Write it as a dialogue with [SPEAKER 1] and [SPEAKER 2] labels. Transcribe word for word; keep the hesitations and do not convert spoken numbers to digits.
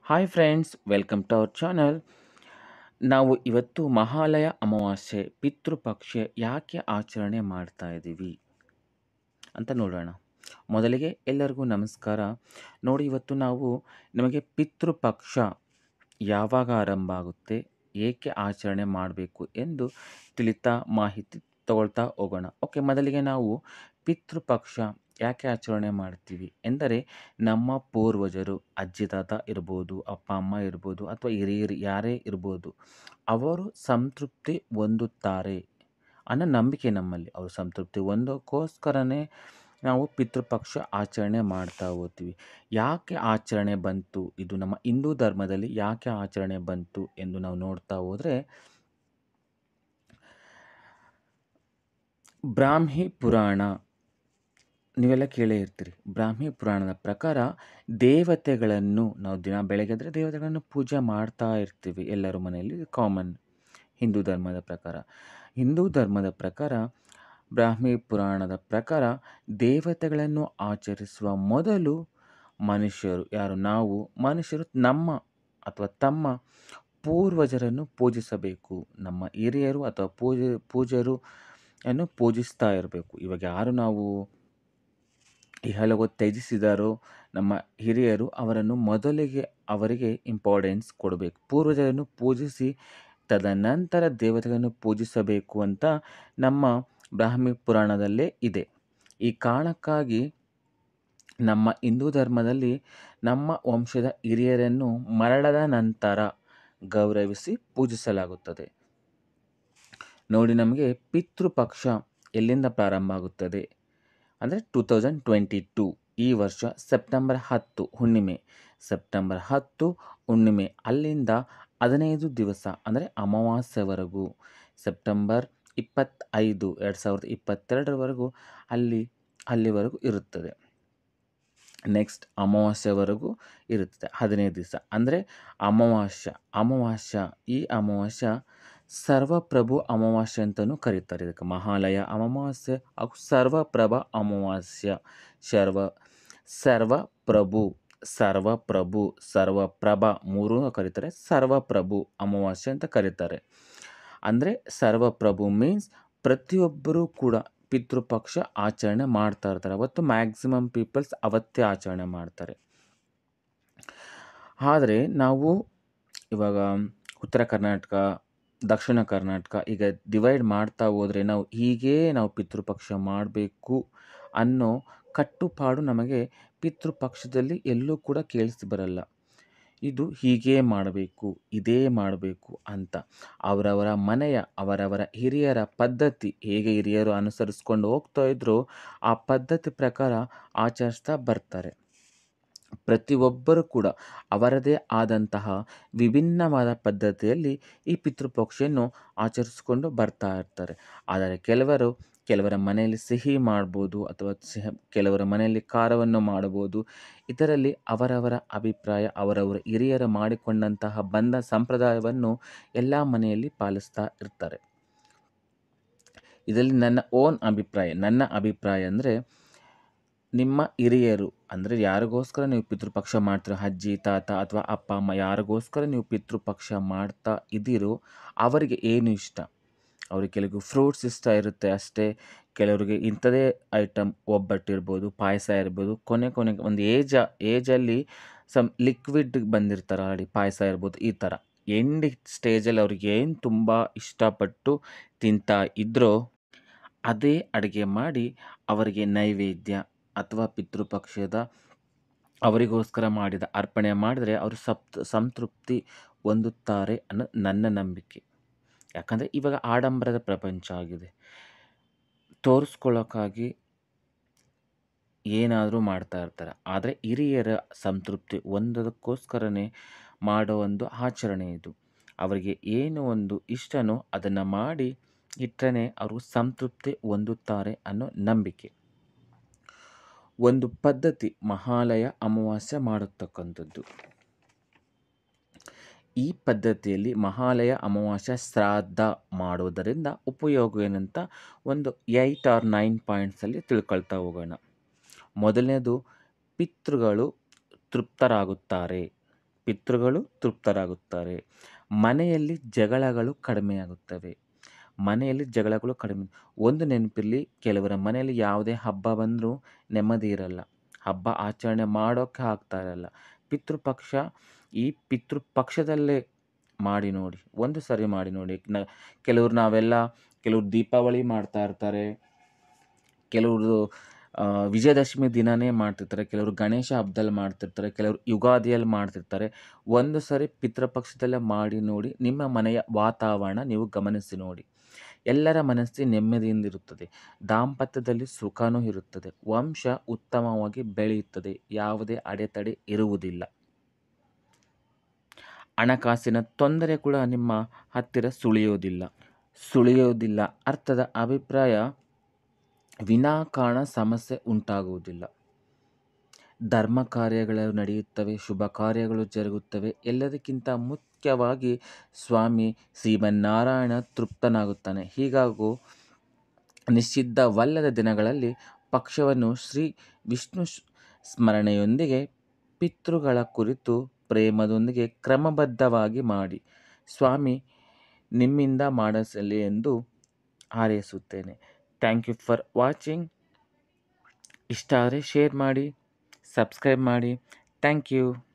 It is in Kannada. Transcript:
[SPEAKER 1] Hi friends, welcome to our channel. ನಾವು ಇವತ್ತು ಮಹಾಲಯ ಅಮಾವಾಸ್ಯೆ ಪಿತೃಪಕ್ಷ ಯಾಕೆ ಆಚರಣೆ ಮಾಡ್ತಾ ಇದ್ದೀವಿ ಅಂತ ನೋಡೋಣ. ಮೊದಲಿಗೆ ಎಲ್ಲರಿಗೂ ನಮಸ್ಕಾರ. ನೋಡಿ, ಇವತ್ತು ನಾವು ನಮಗೆ ಪಿತೃಪಕ್ಷ ಯಾವಾಗ ಆರಂಭ ಆಗುತ್ತೆ, ಏಕೆ ಆಚರಣೆ ಮಾಡಬೇಕು ಎಂದು ತಿಳಿತಾ ಮಾಹಿತಿ ತಗೊಳ್ತಾ ಹೋಗೋಣ. ಓಕೆ, ಮೊದಲಿಗೆ ನಾವು ಪಿತೃಪಕ್ಷ ಯಾಕೆ ಆಚರಣೆ ಮಾಡ್ತೀವಿ ಎಂದರೆ, ನಮ್ಮ ಪೂರ್ವಜರು ಅಜ್ಜಿ ತಾತ ಇರ್ಬೋದು, ಅಪ್ಪ ಅಮ್ಮ ಇರ್ಬೋದು, ಅಥವಾ ಹಿರಿಯರು ಯಾರೇ ಇರ್ಬೋದು, ಅವರು ಸಂತೃಪ್ತಿ ಹೊಂದುತ್ತಾರೆ ಅನ್ನೋ ನಂಬಿಕೆ ನಮ್ಮಲ್ಲಿ. ಅವರು ಸಂತೃಪ್ತಿ ಹೊಂದೋಕ್ಕೋಸ್ಕರನೇ ನಾವು ಪಿತೃಪಕ್ಷ ಆಚರಣೆ ಮಾಡ್ತಾ ಹೋಗ್ತೀವಿ. ಯಾಕೆ ಆಚರಣೆ ಬಂತು, ಇದು ನಮ್ಮ ಹಿಂದೂ ಧರ್ಮದಲ್ಲಿ ಯಾಕೆ ಆಚರಣೆ ಬಂತು ಎಂದು ನಾವು ನೋಡ್ತಾ ಹೋದರೆ, ಬ್ರಾಹ್ಮಿ ಪುರಾಣ ನೀವೆಲ್ಲ ಕೇಳೇ ಇರ್ತೀರಿ. ಬ್ರಾಹ್ಮಿ ಪುರಾಣದ ಪ್ರಕಾರ ದೇವತೆಗಳನ್ನು ನಾವು ದಿನ ಬೆಳಗ್ಗೆದ್ರೆ ದೇವತೆಗಳನ್ನು ಪೂಜೆ ಮಾಡ್ತಾ ಇರ್ತೀವಿ ಎಲ್ಲರ ಮನೆಯಲ್ಲಿ, ಕಾಮನ್ ಹಿಂದೂ ಧರ್ಮದ ಪ್ರಕಾರ. ಹಿಂದೂ ಧರ್ಮದ ಪ್ರಕಾರ ಬ್ರಾಹ್ಮಿ ಪುರಾಣದ ಪ್ರಕಾರ ದೇವತೆಗಳನ್ನು ಆಚರಿಸುವ ಮೊದಲು ಮನುಷ್ಯರು, ಯಾರು ನಾವು ಮನುಷ್ಯರು, ನಮ್ಮ ಅಥವಾ ತಮ್ಮ ಪೂರ್ವಜರನ್ನು ಪೂಜಿಸಬೇಕು. ನಮ್ಮ ಹಿರಿಯರು ಅಥವಾ ಪೂಜೆ ಪೂಜರು ಅನ್ನು ಪೂಜಿಸ್ತಾ ಇರಬೇಕು. ಇವಾಗ ಯಾರು ನಾವು ಇಹಲೋಕ ತ್ಯಜಿಸಿದಾರೋ ನಮ್ಮ ಹಿರಿಯರು, ಅವರನ್ನು ಮೊದಲಿಗೆ ಅವರಿಗೆ ಇಂಪಾರ್ಟೆನ್ಸ್ ಕೊಡಬೇಕು. ಪೂರ್ವಜರನ್ನು ಪೂಜಿಸಿ ತದನಂತರ ದೇವತೆಗಳನ್ನು ಪೂಜಿಸಬೇಕು ಅಂತ ನಮ್ಮ ಬ್ರಾಹ್ಮಿ ಪುರಾಣದಲ್ಲೇ ಇದೆ. ಈ ಕಾರಣಕ್ಕಾಗಿ ನಮ್ಮ ಹಿಂದೂ ಧರ್ಮದಲ್ಲಿ ನಮ್ಮ ವಂಶದ ಹಿರಿಯರನ್ನು ಮರಣದ ನಂತರ ಗೌರವಿಸಿ ಪೂಜಿಸಲಾಗುತ್ತದೆ. ನೋಡಿ, ನಮಗೆ ಪಿತೃಪಕ್ಷ ಎಲ್ಲಿಂದ ಪ್ರಾರಂಭ ಆಗುತ್ತದೆ ಅಂದರೆ ಟೂ ತೌಸಂಡ್ ಟ್ವೆಂಟಿ ಟೂ ಈ ವರ್ಷ ಸೆಪ್ಟೆಂಬರ್ ಹತ್ತು ಹುಣ್ಣಿಮೆ ಸೆಪ್ಟೆಂಬರ್ ಹತ್ತು ಹುಣ್ಣಿಮೆ ಅಲ್ಲಿಂದ ಹದಿನೈದು ದಿವಸ ಅಂದರೆ ಅಮಾವಾಸ್ಯವರೆಗೂ, ಸೆಪ್ಟೆಂಬರ್ ಇಪ್ಪತ್ತೈದು ಎರಡು ಸಾವಿರದ ಇಪ್ಪತ್ತೆರಡರವರೆಗೂ ಅಲ್ಲಿ ಅಲ್ಲಿವರೆಗೂ ಇರುತ್ತದೆ. ನೆಕ್ಸ್ಟ್ ಅಮಾವಾಸ್ಯವರೆಗೂ ಇರುತ್ತದೆ, ಹದಿನೈದು ದಿವಸ ಅಂದರೆ ಅಮಾವಾಸ್ಯ. ಅಮಾವಾಸ್ಯ ಈ ಅಮಾವಾಸ್ಯ ಸರ್ವಪ್ರಭು ಅಮಾವಾಸ್ಯೆ ಅಂತಲೂ ಕರೀತಾರೆ. ಇದಕ್ಕೆ ಮಹಾಲಯ ಅಮಾವಾಸ್ಯೆ ಹಾಗೂ ಸರ್ವಪ್ರಭ ಅಮಾವಾಸ್ಯ. ಸರ್ವ ಸರ್ವಪ್ರಭು ಸರ್ವಪ್ರಭು ಸರ್ವಪ್ರಭ ಮೂರೂ ಕರೀತಾರೆ. ಸರ್ವಪ್ರಭು ಅಮಾವಾಸ್ಯೆ ಅಂತ ಕರೀತಾರೆ. ಅಂದರೆ ಸರ್ವಪ್ರಭು ಮೀನ್ಸ್ ಪ್ರತಿಯೊಬ್ಬರೂ ಕೂಡ ಪಿತೃಪಕ್ಷ ಆಚರಣೆ ಮಾಡ್ತಾ ಇರ್ತಾರೆ. ಅವತ್ತು ಮ್ಯಾಕ್ಸಿಮಮ್ ಪೀಪಲ್ಸ್ ಅವತ್ತೇ ಆಚರಣೆ ಮಾಡ್ತಾರೆ. ಆದರೆ ನಾವು ಇವಾಗ ಉತ್ತರ ಕರ್ನಾಟಕ, ದಕ್ಷಿಣ ಕರ್ನಾಟಕ ಈಗ ಡಿವೈಡ್ ಮಾಡ್ತಾ ಹೋದರೆ ನಾವು ಹೀಗೇ ನಾವು ಪಿತೃಪಕ್ಷ ಮಾಡಬೇಕು ಅನ್ನೋ ಕಟ್ಟುಪಾಡು ನಮಗೆ ಪಿತೃಪಕ್ಷದಲ್ಲಿ ಎಲ್ಲೂ ಕೂಡ ಕೇಳಿಸಿ ಬರಲ್ಲ. ಇದು ಹೀಗೇ ಮಾಡಬೇಕು, ಇದೇ ಮಾಡಬೇಕು ಅಂತ ಅವರವರ ಮನೆಯ ಅವರವರ ಹಿರಿಯರ ಪದ್ಧತಿ ಹೇಗೆ ಹಿರಿಯರು ಅನುಸರಿಸ್ಕೊಂಡು ಹೋಗ್ತಾ ಇದ್ರೋ ಆ ಪದ್ಧತಿ ಪ್ರಕಾರ ಆಚರಿಸ್ತಾ ಬರ್ತಾರೆ. ಪ್ರತಿಯೊಬ್ಬರು ಕೂಡ ಅವರದೇ ಆದಂತಹ ವಿಭಿನ್ನವಾದ ಪದ್ಧತಿಯಲ್ಲಿ ಈ ಪಿತೃಪಕ್ಷೆಯನ್ನು ಆಚರಿಸಿಕೊಂಡು ಬರ್ತಾ ಇರ್ತಾರೆ. ಆದರೆ ಕೆಲವರು ಕೆಲವರ ಮನೆಯಲ್ಲಿ ಸಿಹಿ ಮಾಡ್ಬೋದು, ಅಥವಾ ಸಿಹಿ ಕೆಲವರ ಮನೆಯಲ್ಲಿ ಖಾರವನ್ನು ಮಾಡಬಹುದು. ಇದರಲ್ಲಿ ಅವರವರ ಅಭಿಪ್ರಾಯ, ಅವರವರ ಹಿರಿಯರು ಮಾಡಿಕೊಂಡಂತಹ ಬಂದ ಸಂಪ್ರದಾಯವನ್ನು ಎಲ್ಲ ಮನೆಯಲ್ಲಿ ಪಾಲಿಸ್ತಾ ಇರ್ತಾರೆ. ಇದರಲ್ಲಿ ನನ್ನ ಓನ್ ಅಭಿಪ್ರಾಯ ನನ್ನ ಅಭಿಪ್ರಾಯ ಅಂದರೆ, ನಿಮ್ಮ ಹಿರಿಯರು ಅಂದರೆ ಯಾರಿಗೋಸ್ಕರ ನೀವು ಪಿತೃಪಕ್ಷ ಮಾಡ್ತೀರೋ, ಅಜ್ಜಿ ತಾತ ಅಥವಾ ಅಪ್ಪ ಅಮ್ಮ ಯಾರಿಗೋಸ್ಕರ ನೀವು ಪಿತೃಪಕ್ಷ ಮಾಡ್ತಾ ಇದ್ದೀರೋ ಅವರಿಗೆ ಏನು ಇಷ್ಟ, ಅವ್ರಿಗೆ ಕೆಲವು ಫ್ರೂಟ್ಸ್ ಇಷ್ಟ ಇರುತ್ತೆ ಅಷ್ಟೇ, ಕೆಲವರಿಗೆ ಇಂಥದೇ ಐಟಮ್ ಒಬ್ಬಟ್ಟಿರ್ಬೋದು, ಪಾಯಸ ಇರ್ಬೋದು, ಕೊನೆ ಕೊನೆಗೆ ಒಂದು ಏಜ ಏಜಲ್ಲಿ ಸಮ್ ಲಿಕ್ವಿಡ್ ಬಂದಿರ್ತಾರೆ ಆಲ್ರೆಡಿ, ಪಾಯಸ ಇರ್ಬೋದು. ಈ ಥರ ಎಂಡ್ ಸ್ಟೇಜಲ್ಲಿ ಅವ್ರಿಗೆ ಏನು ತುಂಬ ಇಷ್ಟಪಟ್ಟು ತಿಂತಾ ಇದ್ರೋ ಅದೇ ಅಡುಗೆ ಮಾಡಿ ಅವರಿಗೆ ನೈವೇದ್ಯ ಅಥವಾ ಪಿತೃಪಕ್ಷದ ಅವರಿಗೋಸ್ಕರ ಮಾಡಿದ ಅರ್ಪಣೆ ಮಾಡಿದರೆ ಅವರು ಸಪ್ ಸಂತೃಪ್ತಿ ಹೊಂದುತ್ತಾರೆ ಅನ್ನೋ ನನ್ನ ನಂಬಿಕೆ. ಯಾಕಂದರೆ ಇವಾಗ ಆಡಂಬರದ ಪ್ರಪಂಚ ಆಗಿದೆ. ತೋರಿಸ್ಕೊಳ್ಳೋಕ್ಕಾಗಿ ಏನಾದರೂ ಮಾಡ್ತಾ ಇರ್ತಾರೆ. ಆದರೆ ಹಿರಿಯರ ಸಂತೃಪ್ತಿ ಹೊಂದೋದಕ್ಕೋಸ್ಕರನೇ ಮಾಡೋ ಒಂದು ಆಚರಣೆ ಇದು. ಅವರಿಗೆ ಏನು ಒಂದು ಇಷ್ಟನೋ ಅದನ್ನು ಮಾಡಿ ಇಟ್ಟರೆ ಅವರು ಸಂತೃಪ್ತಿ ಹೊಂದುತ್ತಾರೆ ಅನ್ನೋ ನಂಬಿಕೆ. ಒಂದು ಪದ್ಧತಿ ಮಹಾಲಯ ಅಮಾವಾಸ್ಯೆ ಮಾಡತಕ್ಕಂಥದ್ದು. ಈ ಪದ್ಧತಿಯಲ್ಲಿ ಮಹಾಲಯ ಅಮಾವಾಸ್ಯೆ ಶ್ರಾದ್ದ ಮಾಡೋದರಿಂದ ಉಪಯೋಗ ಏನಂತ ಒಂದು ಏಯ್ಟ್ ಆರ್ ನೈನ್ ಪಾಯಿಂಟ್ಸಲ್ಲಿ ತಿಳ್ಕೊಳ್ತಾ ಹೋಗೋಣ. ಮೊದಲನೇದು, ಪಿತೃಗಳು ತೃಪ್ತರಾಗುತ್ತಾರೆ. ಪಿತೃಗಳು ತೃಪ್ತರಾಗುತ್ತಾರೆ. ಮನೆಯಲ್ಲಿ ಜಗಳಗಳು ಕಡಿಮೆಯಾಗುತ್ತವೆ. ಮನೆಯಲ್ಲಿ ಜಗಳಗಳು ಕಡಿಮೆ. ಒಂದು ನೆನಪಿರಲಿ, ಕೆಲವರ ಮನೆಯಲ್ಲಿ ಯಾವುದೇ ಹಬ್ಬ ಬಂದರೂ ನೆಮ್ಮದಿ ಇರಲ್ಲ. ಹಬ್ಬ ಆಚರಣೆ ಮಾಡೋಕ್ಕೆ ಆಗ್ತಾ ಇರಲ್ಲ. ಪಿತೃಪಕ್ಷ ಈ ಪಿತೃಪಕ್ಷದಲ್ಲೇ ಮಾಡಿ ನೋಡಿ, ಒಂದು ಸರಿ ಮಾಡಿ ನೋಡಿ. ನ ಕೆಲವ್ರು ನಾವೆಲ್ಲ ಕೆಲವ್ರು ದೀಪಾವಳಿ ಮಾಡ್ತಾ ಇರ್ತಾರೆ, ಕೆಲವರು ವಿಜಯದಶಮಿ ದಿನವೇ ಮಾಡ್ತಿರ್ತಾರೆ, ಕೆಲವರು ಗಣೇಶ ಹಬ್ಬದಲ್ಲಿ ಮಾಡ್ತಿರ್ತಾರೆ, ಕೆಲವರು ಯುಗಾದಿಯಲ್ಲಿ ಮಾಡ್ತಿರ್ತಾರೆ. ಒಂದು ಸರಿ ಪಿತೃಪಕ್ಷದಲ್ಲೇ ಮಾಡಿ ನೋಡಿ, ನಿಮ್ಮ ಮನೆಯ ವಾತಾವರಣ ನೀವು ಗಮನಿಸಿ ನೋಡಿ. ಎಲ್ಲರ ಮನಸ್ಸು ನೆಮ್ಮದಿಯಿಂದಿರುತ್ತದೆ. ದಾಂಪತ್ಯದಲ್ಲಿ ಸುಖನೂ ಇರುತ್ತದೆ. ವಂಶ ಉತ್ತಮವಾಗಿ ಬೆಳೆಯುತ್ತದೆ. ಯಾವುದೇ ಅಡೆತಡೆ ಇರುವುದಿಲ್ಲ. ಹಣಕಾಸಿನ ತೊಂದರೆ ಕೂಡ ನಿಮ್ಮ ಹತ್ತಿರ ಸುಳಿಯೋದಿಲ್ಲ ಸುಳಿಯೋದಿಲ್ಲ ಅರ್ಥದ ಅಭಿಪ್ರಾಯ, ವಿನಾಕಾರಣ ಸಮಸ್ಯೆ ಉಂಟಾಗುವುದಿಲ್ಲ. ಧರ್ಮ ಕಾರ್ಯಗಳು ನಡೆಯುತ್ತವೆ, ಶುಭ ಕಾರ್ಯಗಳು ಜರುಗುತ್ತವೆ. ಎಲ್ಲದಕ್ಕಿಂತ ಮುಖ್ಯವಾಗಿ ಸ್ವಾಮಿ ಶ್ರೀಮನ್ನಾರಾಯಣ ತೃಪ್ತನಾಗುತ್ತಾನೆ. ಹೀಗಾಗಿ ನಿಷಿದ್ಧವಲ್ಲದ ದಿನಗಳಲ್ಲಿ ಪಕ್ಷವನ್ನು ಶ್ರೀ ವಿಷ್ಣು ಸ್ಮರಣೆಯೊಂದಿಗೆ ಪಿತೃಗಳ ಕುರಿತು ಪ್ರೇಮದೊಂದಿಗೆ ಕ್ರಮಬದ್ಧವಾಗಿ ಮಾಡಿ. ಸ್ವಾಮಿ ನಿಮ್ಮಿಂದ ಮಾಡಿಸಲಿ ಎಂದು ಹಾರೈಸುತ್ತೇನೆ. Thank you for watching. ಇಷ್ಟ ಆದರೆ ಶೇರ್ ಮಾಡಿ, ಸಬ್ಸ್ಕ್ರೈಬ್ ಮಾಡಿ. Thank you.